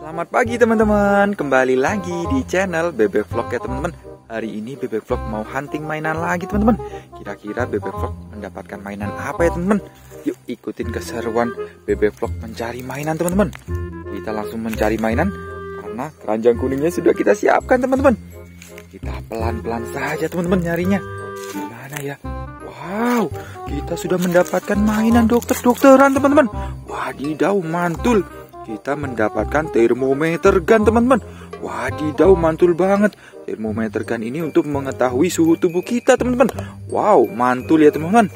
Selamat pagi teman-teman, kembali lagi di channel Bebek Vlog ya teman-teman. Hari ini Bebek Vlog mau hunting mainan lagi teman-teman. Kira-kira Bebek Vlog mendapatkan mainan apa ya teman-teman? Yuk ikutin keseruan Bebek Vlog mencari mainan teman-teman. Kita langsung mencari mainan karena keranjang kuningnya sudah kita siapkan teman-teman. Kita pelan-pelan saja teman-teman nyarinya. Gimana ya? Wow, kita sudah mendapatkan mainan dokter-dokteran teman-teman. Wadidaw, mantul. Kita mendapatkan termometer gun teman-teman. Wadidaw, mantul banget. Termometer gun ini untuk mengetahui suhu tubuh kita teman-teman. Wow, mantul ya teman-teman.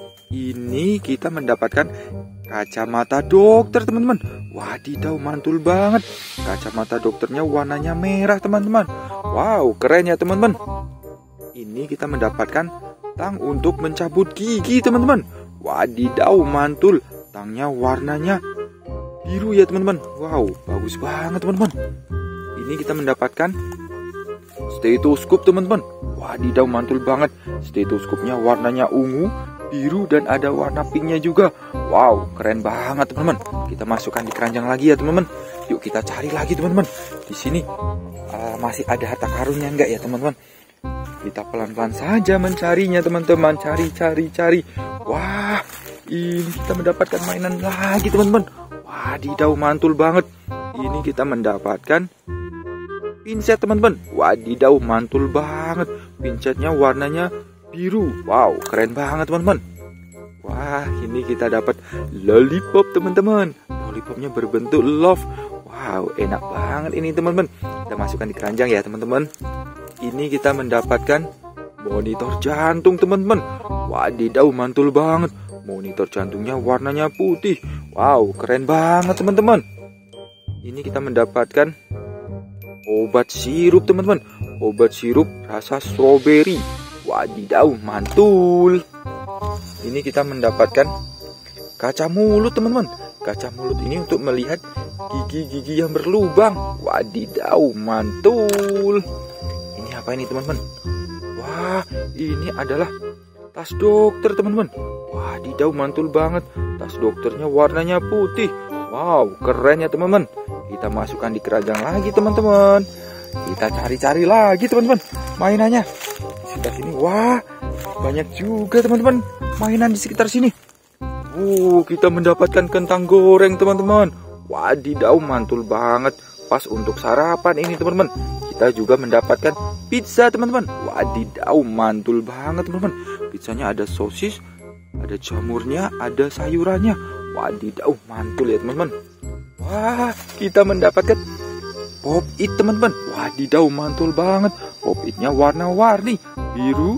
Ini kita mendapatkan kacamata dokter teman-teman. Wadidaw, mantul banget. Kacamata dokternya warnanya merah teman-teman. Wow, keren ya teman-teman. Ini kita mendapatkan tang untuk mencabut gigi teman-teman. Wadidaw, mantul. Tangnya warnanya biru ya teman-teman. Wow, bagus banget teman-teman. Ini kita mendapatkan stetoskop teman-teman. Wadidaw, mantul banget. Stetoskopnya warnanya ungu, biru, dan ada warna pinknya juga. Wow, keren banget teman-teman. Kita masukkan di keranjang lagi ya teman-teman. Yuk kita cari lagi teman-teman. Di sini masih ada harta karunnya enggak ya teman-teman? Kita pelan-pelan saja mencarinya teman-teman. Cari. Wah, ini kita mendapatkan mainan lagi teman-teman. Wadidaw, mantul banget. Ini kita mendapatkan pinset teman-teman. Wadidaw, mantul banget. Pinsetnya warnanya biru. Wow, keren banget teman-teman. Wah, ini kita dapat lollipop teman-teman. Lollipopnya berbentuk love. Wow, enak banget ini teman-teman. Kita masukkan di keranjang ya teman-teman. Ini kita mendapatkan monitor jantung teman-teman. Wadidaw, mantul banget. Monitor jantungnya warnanya putih. Wow, keren banget teman-teman. Ini kita mendapatkan obat sirup teman-teman. Obat sirup rasa stroberi. Wadidaw, mantul. Ini kita mendapatkan kaca mulut teman-teman. Kaca mulut ini untuk melihat gigi-gigi yang berlubang. Wadidaw, mantul. Ini apa ini teman-teman? Wah, ini adalah tas dokter teman-teman. Wadidaw, mantul banget. Tas dokternya warnanya putih. Wow, keren ya teman-teman. Kita masukkan di keranjang lagi teman-teman. Kita cari-cari lagi teman-teman mainannya. Di sekitar sini, wah, banyak juga teman-teman mainan di sekitar sini. Kita mendapatkan kentang goreng teman-teman. Wadidaw, mantul banget. Pas untuk sarapan ini teman-teman. Kita juga mendapatkan pizza teman-teman. Wadidaw, mantul banget teman-teman. Pizzanya ada sosis, ada jamurnya, ada sayurannya. Wadidaw, mantul ya teman-teman. Wah, kita mendapatkan pop it teman-teman. Wadidaw, mantul banget. Pop itnya warna-warni, biru,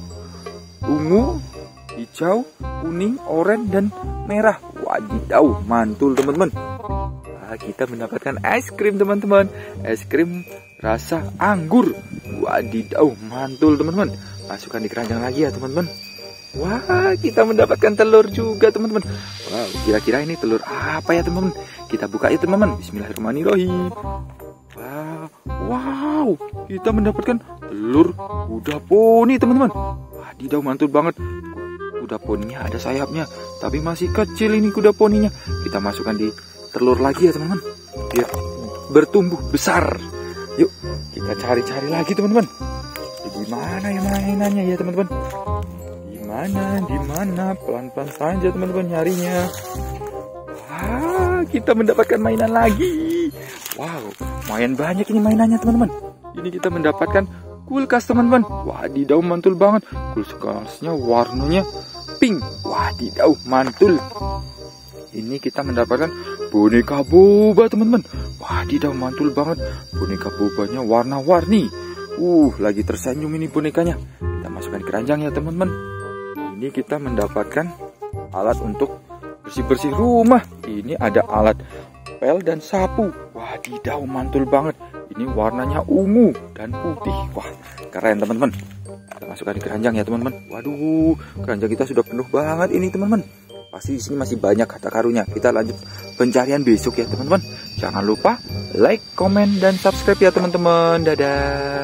ungu, hijau, kuning, oranye, dan merah. Wadidaw, mantul teman-teman. Kita mendapatkan es krim teman-teman. Es krim rasa anggur. Wadidaw, mantul teman-teman. Masukkan di keranjang lagi ya teman-teman. Wah, kita mendapatkan telur juga teman-teman. Wow, kira-kira ini telur apa ya teman-teman? Kita buka ya teman-teman. Bismillahirrahmanirrahim. Wow, kita mendapatkan telur kuda poni teman-teman. Wadidaw, mantul banget. Kuda poninya ada sayapnya, tapi masih kecil ini kuda poninya. Kita masukkan di telur lagi ya teman-teman, biar bertumbuh besar. Yuk kita cari-cari lagi teman-teman. Di mana ya mainannya ya teman-teman? Di mana? Pelan-pelan saja teman-teman nyarinya. Wah, kita mendapatkan mainan lagi. Wow, lumayan banyak ini mainannya teman-teman. Ini kita mendapatkan kulkas teman-teman. Wadidaw, mantul banget. Kulkasnya warnanya pink. Wadidaw, mantul. Ini kita mendapatkan boneka boba teman-teman. Wadidaw, mantul banget. Boneka bobanya warna-warni. Lagi tersenyum ini bonekanya. Kita masukkan ke keranjang ya teman-teman. Ini kita mendapatkan alat untuk bersih-bersih rumah. Ini ada alat pel dan sapu. Wadidaw, mantul banget. Ini warnanya ungu dan putih. Wah, keren teman-teman. Kita masukkan di keranjang ya teman-teman. Waduh, keranjang kita sudah penuh banget ini teman-teman. Pasti di sini masih banyak harta karunnya. Kita lanjut pencarian besok ya teman-teman. Jangan lupa like, komen, dan subscribe ya teman-teman. Dadah.